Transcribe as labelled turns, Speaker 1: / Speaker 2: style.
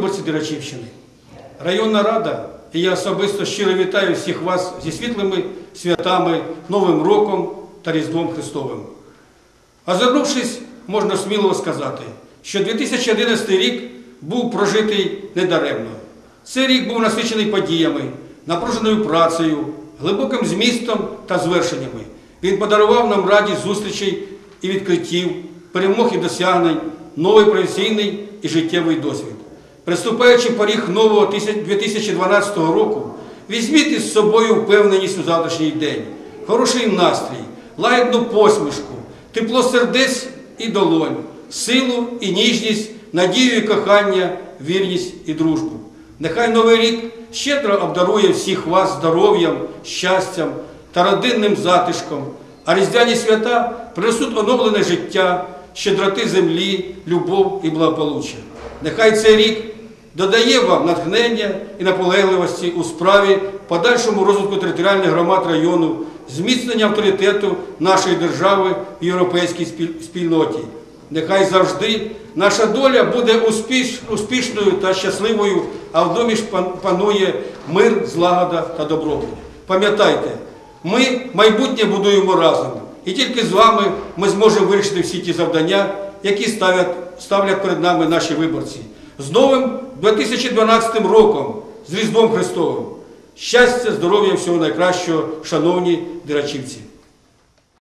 Speaker 1: виборці Дирачівщини. Районна рада і я особисто щиро вітаю всіх вас зі світлими святами, Новим роком та Різдвом Христовим. Озирнувшись, можна сміливо сказати, що 2011 рік був прожитий недаремно. Цей рік був насичений подіями, напруженою працею, глибоким змістом та звершеннями. Він подарував нам радість зустрічей і відкриттів, перемог і досягнень, новий професійний і життєвий досвід. Приступаючи поріг нового 2012 року, візьміть із собою впевненість у завтрашній день, хороший настрій, лагідну посмішку, тепло сердець і долонь, силу і ніжність, надію і кохання, вірність і дружбу. Нехай Новий рік щедро обдарує всіх вас здоров'ям, щастям та родинним затишком, а різдвяні свята принесуть оновлене життя, щедроти землі, любов і благополуччя. Нехай цей рік додає вам натхнення і наполегливості у справі подальшому розвитку територіальних громад району, зміцнення авторитету нашої держави в європейській спільноті. Нехай завжди наша доля буде успішною та щасливою, а в домі ж панує мир, злагода та добробут. Пам'ятайте, ми майбутнє будуємо разом. І тільки з вами ми зможемо вирішити всі ті завдання, які ставлять перед нами наші виборці. З новим 2012 роком, з Різдвом Христовим! Щастя, здоров'я, всього найкращого, шановні дирачівці!